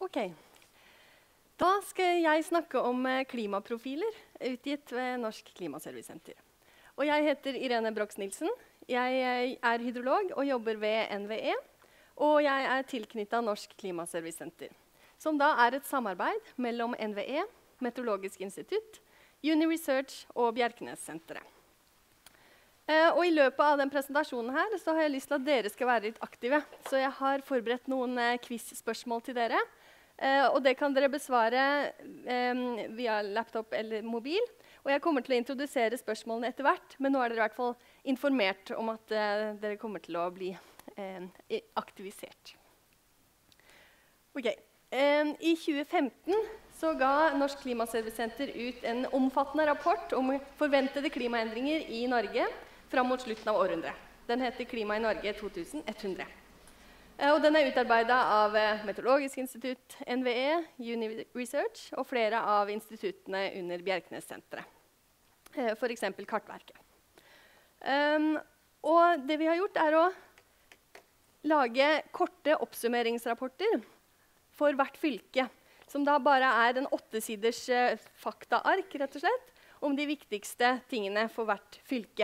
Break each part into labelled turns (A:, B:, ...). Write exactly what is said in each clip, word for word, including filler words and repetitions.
A: Ok. Da skal jeg snakke om klimaprofiler utgitt ved Norsk Klimaservicesenter. Og jeg heter Irene Brox-Nilsen. Jeg er hydrolog og jobber ved N V E. Og jeg er tilknyttet Norsk Klimaservicesenter, som da er et samarbeid mellom N V E, Meteorologisk institutt, Uni Research og Bjerknessenteret. Uh, og I løpet av den presentasjonen her, så har jeg lyst til at dere skal være litt aktive. Så jeg har forberedt noen uh, quiz-spørsmål til dere. Uh, og det kan dere besvare um, via laptop eller mobil. Og jeg kommer til å introdusere spørsmålene etter hvert, men nå er dere i hvert fall informert om at uh, dere kommer til å bli uh, aktivisert. Ok. Um, I tjue femten så ga Norsk Klimaservicesenter ut en omfattende rapport om forventede klimaendringer i Norge fram mot slutten av århundret. Den heter Klima i Norge to tusen ett hundre. Og den er utarbeidet av Meteorologisk institutt, N V E, Uni Research og flere av instituttene under Bjerknessenteret. For eksempel Kartverket. Um, og det vi har gjort er å lage korte oppsummeringsrapporter for hvert fylke, som da bare er en åttesiders uh, faktaark, rett og slett, om de viktigste tingene for hvert fylke.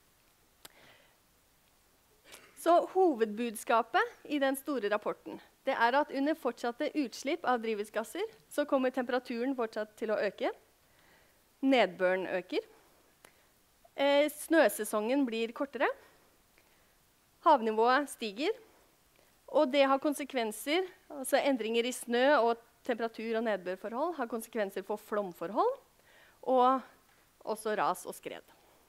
A: Så hovedbudskapet i den store rapporten det er at under fortsatte utslipp av drivhusgasser så kommer temperaturen fortsatt til å øke. Nedbøren øker. Eh, snøsesongen blir kortere. Havnivået stiger. Og det har konsekvenser, altså endringer i snø og temperatur- og nedbørforhold har konsekvenser for flomforhold og også ras og skred.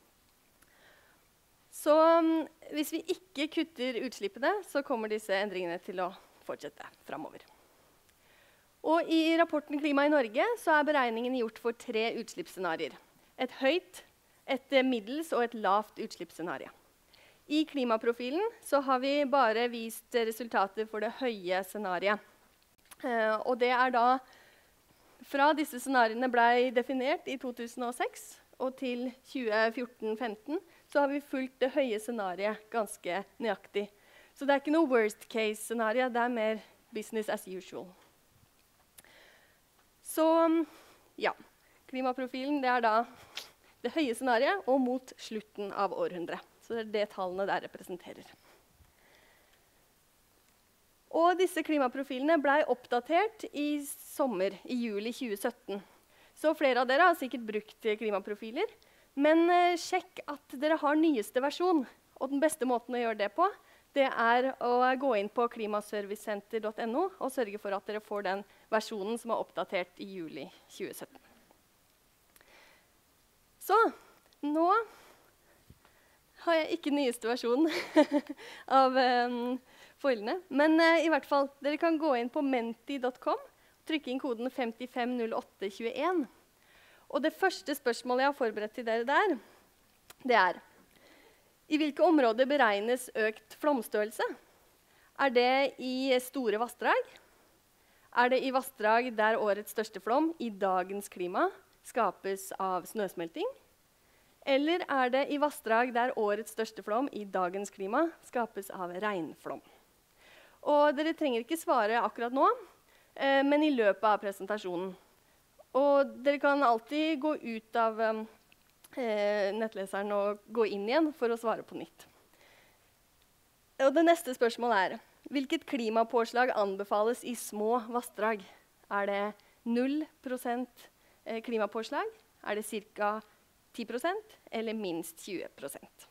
A: Så um, hvis vi ikke kutter utslippene, så kommer disse endringene til å fortsette fremover. Og i rapporten Klima i Norge så er beregningen gjort for tre utslippsscenarier. Et høyt, et middels og et lavt utslippsscenario. I klimaprofilen så har vi bare vist resultater for det høye scenariet. Uh, og det er da, fra disse scenariene ble definert i to tusen og seks og til tjue fjorten femten, så har vi fulgt det høye scenariet ganske nøyaktig. Så det er ikke noe worst case scenario, det er mer business as usual. Så ja, klimaprofilen det er da det høye scenariet og mot slutten av århundret. Så det er det tallene der representerer. Og disse klimaprofilene ble oppdatert i sommer, i juli tjue sytten. Så flere av dere har sikkert brukt klimaprofiler. Men eh, sjekk at dere har nyeste versjon. Og den beste måten å gjøre det på, det er å gå inn på klimaservicesenter punktum no og sørge for at dere får den versjonen som er oppdatert i juli tjue sytten. Så, nå har jeg ikke nyeste versjon av um, foilene. Men uh, i hvert fall, dere kan gå inn på menti punktum com, trykke inn koden fem fem null åtte to en. Og det første spørsmålet jeg har forberedt til dere der, det er, i hvilke områder beregnes økt flomstørrelse? Er det i store vassdrag? Er det i vassdrag der årets største flom i dagens klima skapes av snøsmelting? Eller er det i vassdrag der årets største flom i dagens klima skapes av regnflom? Og dere trenger ikke svare akkurat nå, eh, men i løpet av presentasjonen. Og dere kan alltid gå ut av um, eh, nettleseren og gå inn igjen for å svare på nytt. Og det neste spørsmålet er, hvilket klimapåslag anbefales i små vassdrag? Er det null prosent klimapåslag? Er det ca. ti prosent eller minst tjue prosent?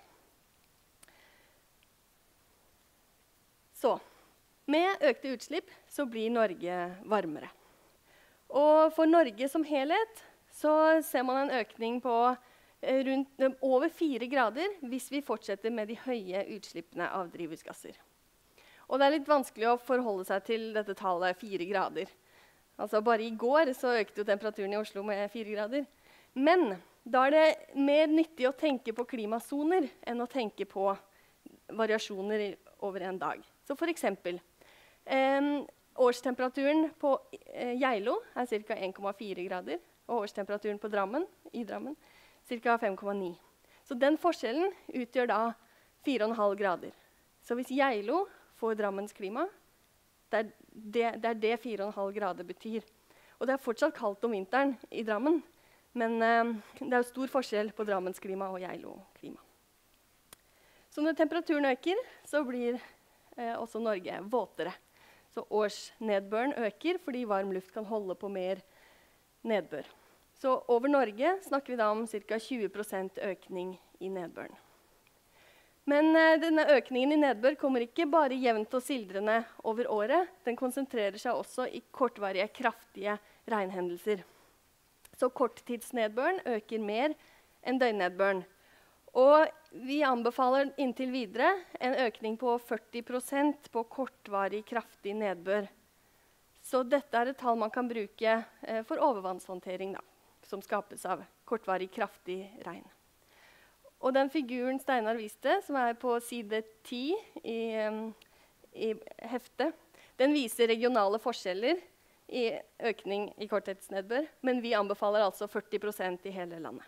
A: Så, med økte utslipp så blir Norge varmere. Og for Norge som helhet så ser man en økning på eh, rundt, over fire grader hvis vi fortsetter med de høye utslippene av drivhusgasser. Og det er litt vanskelig å forholde seg til dette tallet fire grader. Altså bare i går så økte jo temperaturen i Oslo med fire grader. Men da er det mer nyttig å tenke på klimasoner enn å tenke på variasjoner over en dag. Så for eksempel, eh, årstemperaturen på eh, Geilo er ca. en komma fire grader, og årstemperaturen på Drammen, i Drammen ca. fem komma ni. Så den forskjellen utgjør da fire komma fem grader. Så hvis Geilo får Drammens klima, Det er det, det, er det fire komma fem grader betyr. Og det er fortsatt kaldt om vinteren i Drammen, men eh, det er jo stor forskjell på Drammensklima og Geilo-klima. Så når temperaturen øker, så blir eh, også Norge våtere. Så årsnedbøren øker fordi varm luft kan holde på mer nedbør. Så over Norge snakker vi da om ca. tjue prosent økning i nedbøren. Men eh, denne økningen i nedbør kommer ikke bare jevnt og sildrende over året. Den konsentrerer seg også i kortvarige, kraftige regnhendelser. Så korttidsnedbøren øker mer enn døgnnedbøren. Og vi anbefaler inntil videre en økning på førti prosent på kortvarig, kraftig nedbør. Så dette er et tall man kan bruke eh, for overvannshåndtering, da, som skapes av kortvarig, kraftig regn. Og den figuren Steinar viste, som er på side ti i, i heftet, den viser regionale forskjeller i økning i korttidsnedbør, men vi anbefaler altså førti prosent i hele landet.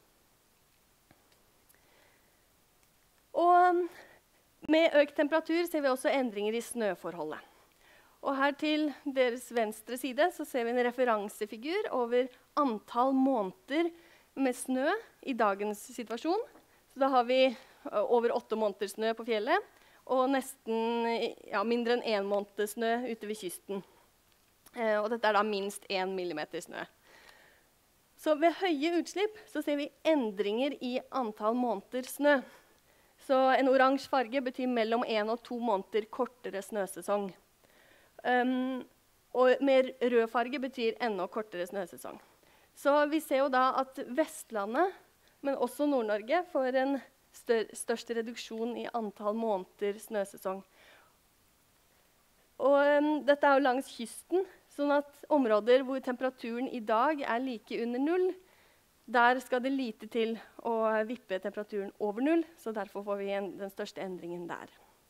A: Og med økt temperatur ser vi også endringer i snøforholdet. Og her til deres venstre side så ser vi en referansefigur over antall måneder med snø i dagens situasjon. Så da har vi over åtte måneder snø på fjellet, og nesten ja, mindre enn én måned snø ute ved kysten. Eh, og dette er da minst én millimeter snø. Så ved høye utslipp så ser vi endringer i antall måneder snø. Så en oransje farge betyr mellom én og to måneder kortere snøsesong. Um, og mer rød farge betyr enda kortere snøsesong. Så vi ser jo da at Vestlandet, men også Nord-Norge, får en størst reduksjon i antall måneder snøsesong. Og um, dette er jo langs kysten, sånn at områder hvor temperaturen i dag er like under null, der skal det lite til å vippe temperaturen over null, så derfor får vi en, den største endringen der.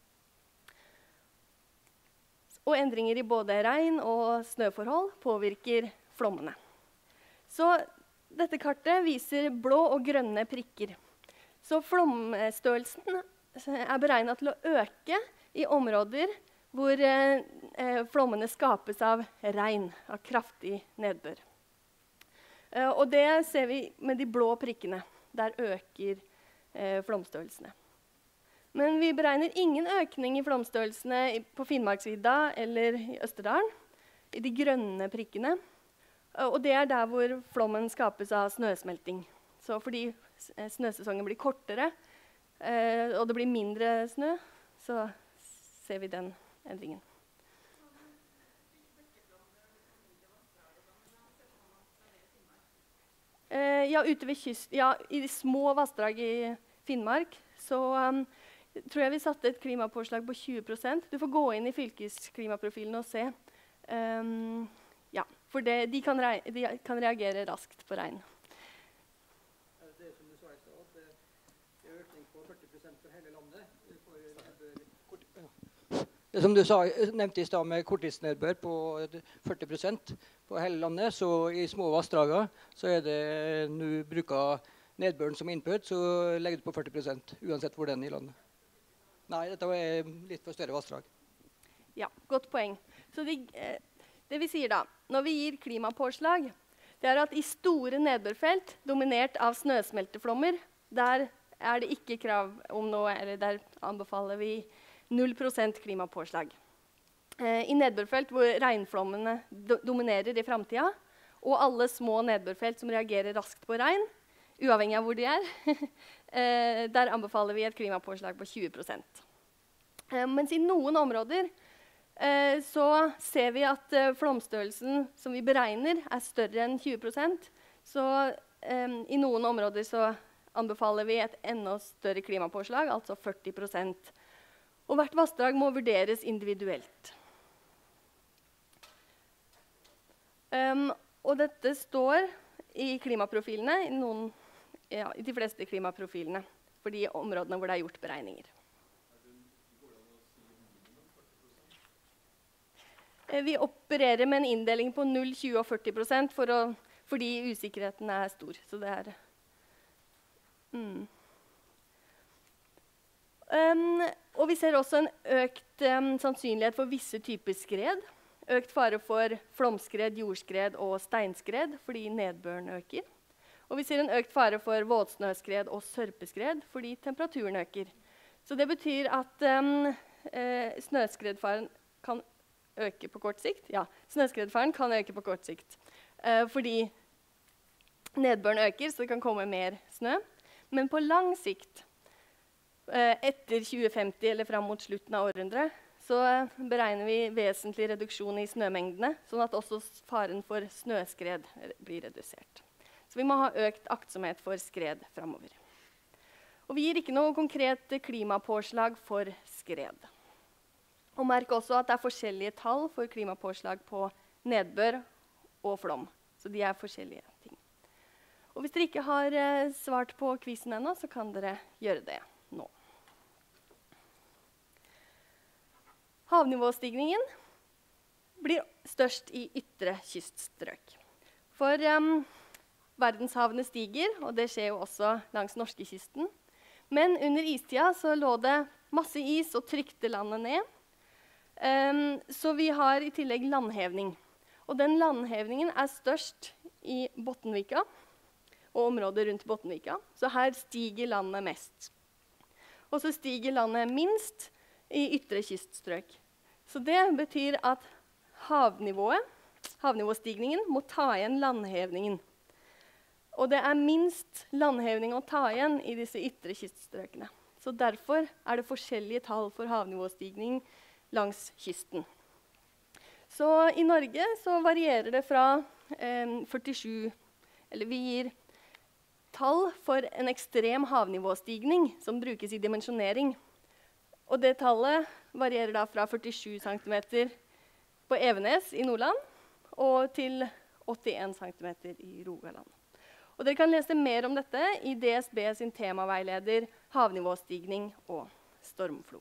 A: Og endringer i både regn og snøforhold påvirker flommene. Så dette kartet viser blå og grønne prikker. Så flomstørrelsen er beregnet til å øke i områder hvor eh, flommene skapes av regn, av kraftig nedbør. Uh, og det ser vi med de blå prikkene. Der øker uh, flomstørrelsene. Men vi beregner ingen økning i flomstørrelsene i, på Finnmarksvidda eller i Østerdalen, i de grønne prikkene. Uh, og det er der hvor flommen skapes av snøsmelting. Så fordi snøsesongen blir kortere, uh, og det blir mindre snø, så ser vi den endringen. Uh, ja, ute ved kyst, ja, i de små vassdrag i Finnmark, så um, tror jeg vi satte et klimapåslag på tjue prosent. Du får gå inn i fylkesklimaprofilen og se. Um, ja, for det, de, kan de kan reagere raskt på regn.
B: Er det som du sa i stad, at det er økning på førti prosent for hele landet? For ja. Det som du sa, nevnte i stad med korttidsnedbør på førti prosent på hele landet, så i små vassdrager så er det nå bruker nedbøren som input, så legger du på førti prosent, uansett hvor den er i landet. Nei, dette er litt for større vassdrag.
A: Ja, godt poeng. Så det, det vi sier da, når vi gir klimapåslag, det er at i store nedbørfelt, dominert av snøsmelteflommer, der er det ikke krav om noe, eller der anbefaler vi null prosent klimapåslag. Eh, I nedbørfelt hvor regnflommene do dominerer i fremtiden, og alle små nedbørfelt som reagerer raskt på regn, uavhengig av hvor de er, eh, der anbefaler vi et klimapåslag på tjue prosent. Eh, mens i noen områder eh, så ser vi at eh, flomstørrelsen som vi beregner er større enn tjue prosent, så eh, i noen områder så anbefaler vi et enda større klimapåslag, altså førti prosent. Og hvert vassdrag må vurderes individuelt. Um, og dette står i klimaprofilene, i, noen, ja, i de fleste klimaprofilene, for de områdene hvor det er gjort beregninger. Vi opererer med en inndeling på null, tjue og førti prosent for å, fordi usikkerheten er stor. Så det er... Mm. Um, Og vi ser også en økt um, sannsynlighet for visse typer skred. Økt fare for flomskred, jordskred og steinskred fordi nedbøren øker. Og vi ser en økt fare for våtsnøskred og sørpeskred fordi temperaturen øker. Så det betyr at um, eh, snøskredfaren kan øke på kort sikt. Ja, snøskredfaren kan øke på kort sikt. Eh, fordi nedbøren øker, så det kan komme mer snø. Men på lang sikt, eh, etter tjue femti eller fram mot slutten av århundret, så beregner vi vesentlig reduksjon i snømengdene, sånn at også faren for snøskred blir redusert. Så vi må ha økt aktsomhet for skred fremover. Og vi gir ikke noe konkret klimapåslag for skred. Og merk også at det er forskjellige tall for klimapåslag på nedbør og flom. Så de er forskjellige ting. Og hvis dere ikke har eh, svart på quizen ennå, så kan dere gjøre det nå. Havnivåstigningen blir størst i ytre kyststrøk. For um, verdenshavene stiger, og det skjer jo også langs norskekysten. Men under istida så lå det masse is og trykte landet ned. Um, så vi har i tillegg landhevning. Og den landhevningen er størst i Bottenvika og området rundt Bottenvika. Så her stiger landet mest. Og så stiger landet minst i ytre kyststrøk. Så det betyr at havnivået, havnivåstigningen må ta igjen landhevningen. Og det er minst landhevning å ta igjen i disse ytre kyststrøkene. Så derfor er det forskjellige tall for havnivåstigning langs kysten. Så i Norge så varierer det fra eh, førtisju, eller vi gir tall for en ekstrem havnivåstigning som brukes i dimensjonering. Og det tallet varierer da fra førtisju centimeter på Evenes i Nordland og til åttien centimeter i Rogaland. Og dere kan lese mer om dette i D S B sin temaveileder Havnivåstigning og stormflo.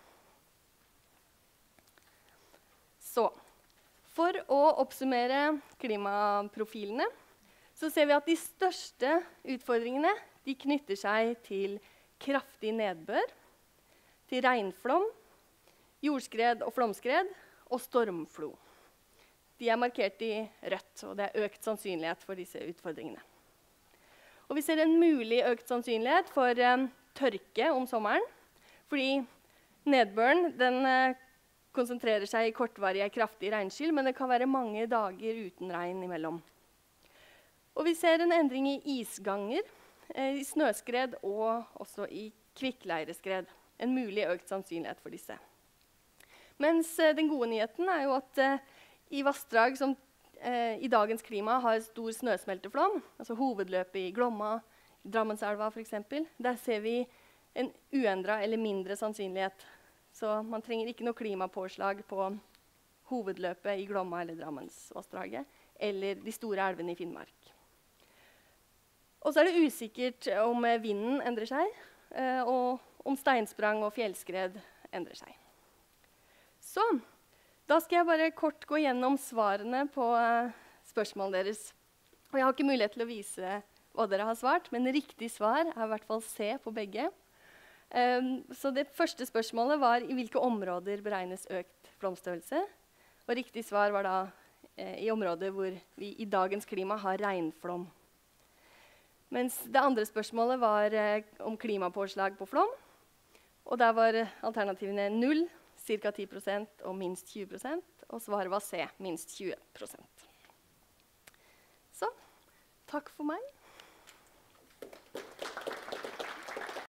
A: Så, for å oppsummere klimaprofilene, så ser vi at de største utfordringene de knytter seg til kraftig nedbør, til regnflom, jordskred og flomskred og stormflo. De er markert i rødt, og det er økt sannsynlighet for disse utfordringene. Og vi ser en mulig økt sannsynlighet for eh, tørke om sommeren, fordi nedbøren den, eh, konsentrerer seg i kortvarige, kraftige regnskyll, men det kan være mange dager uten regn imellom. Og vi ser en endring i isganger, eh, i snøskred og også i kvikkleireskred. En mulig økt sannsynlighet for disse. Mens eh, den gode nyheten er jo at eh, i vassdrag som eh, i dagens klima har stor snøsmelteflom, altså hovedløpet i Glomma, i Drammenselva for eksempel, der ser vi en uendret eller mindre sannsynlighet. Så man trenger ikke noe klimapåslag på hovedløpet i Glomma eller Drammensvassdraget, eller de store elvene i Finnmark. Og så er det usikkert om vinden endrer seg, eh, og om steinsprang og fjellskred endrer seg. Så, da skal jeg bare kort gå gjennom svarene på uh, spørsmålene deres. Og jeg har ikke mulighet til å vise hva dere har svart, men riktig svar er i hvert fall C på begge. Um, så det første spørsmålet var i hvilke områder beregnes økt flomstørrelse. Og riktig svar var da uh, i områder hvor vi i dagens klima har regnflom. Mens det andre spørsmålet var uh, om klimapåslag på flom. Og der var alternativene null, ca ti prosent og minst tjue prosent. Og svaret var C, minst tjue prosent. Så, takk for meg.